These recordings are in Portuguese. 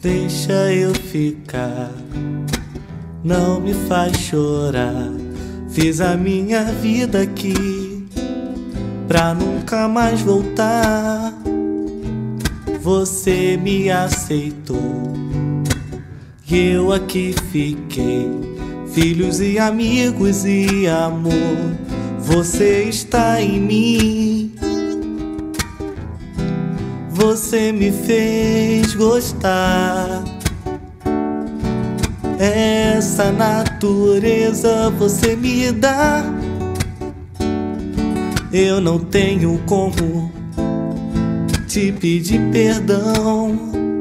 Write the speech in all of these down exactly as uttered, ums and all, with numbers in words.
Deixa eu ficar, não me faz chorar. Fiz a minha vida aqui pra nunca mais voltar. Você me aceitou e eu aqui fiquei. Filhos e amigos e amor, você está em mim. Você me fez gostar. Essa natureza você me dá. Eu não tenho como te pedir perdão.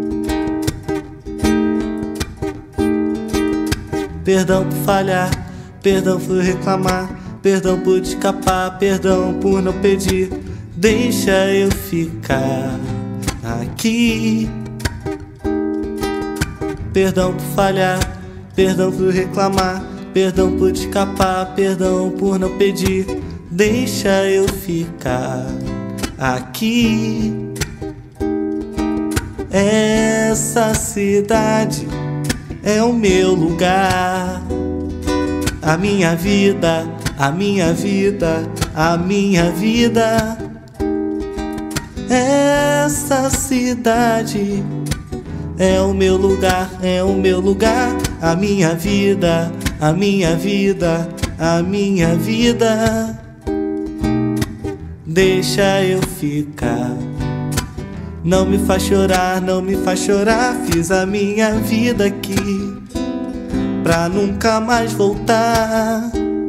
Perdão por falhar, perdão por reclamar, perdão por escapar, perdão por não pedir. Deixa eu ficar aqui. Perdão por falhar, perdão por reclamar, perdão por escapar, perdão por não pedir. Deixa eu ficar aqui. Essa cidade é o meu lugar. A minha vida, a minha vida, a minha vida. Essa cidade é o meu lugar, é o meu lugar. A minha vida, a minha vida, a minha vida. Deixa eu ficar, não me faz chorar, não me faz chorar. Fiz a minha vida aqui pra nunca mais voltar.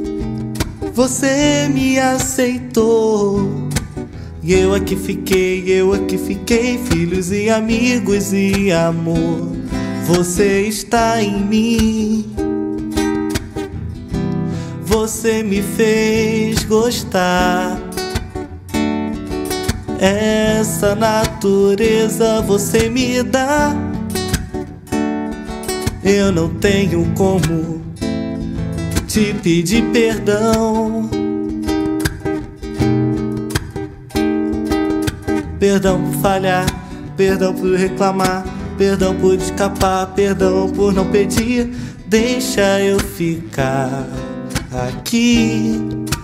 Você me aceitou e eu aqui fiquei, eu aqui fiquei. Filhos e amigos e amor, você está em mim. Você me fez gostar. Essa natureza você me dá. Eu não tenho como te pedir perdão. Perdão por falhar, perdão por reclamar, perdão por escapar, perdão por não pedir. Deixa eu ficar aqui.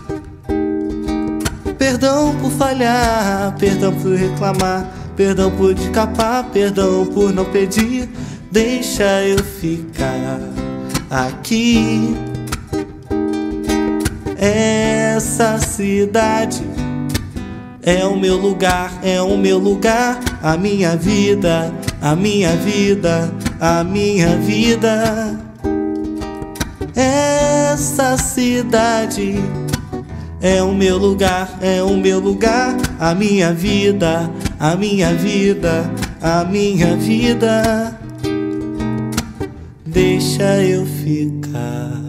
Perdão por falhar, perdão por reclamar, perdão por escapar, perdão por não pedir. Deixa eu ficar aqui. Essa cidade é o meu lugar, é o meu lugar. A minha vida, a minha vida, a minha vida. Essa cidade é o meu lugar, é o meu lugar. A minha vida, a minha vida, a minha vida. Deixa eu ficar.